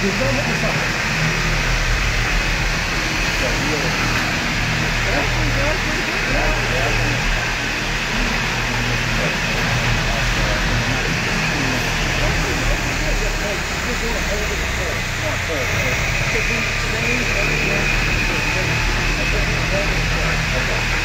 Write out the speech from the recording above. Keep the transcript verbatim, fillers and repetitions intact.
don't hit the side. That's really That's pretty good. That's pretty good. Just want to hold it full. Not full. Because when it stays, everything is just I just want to hold it full. Okay.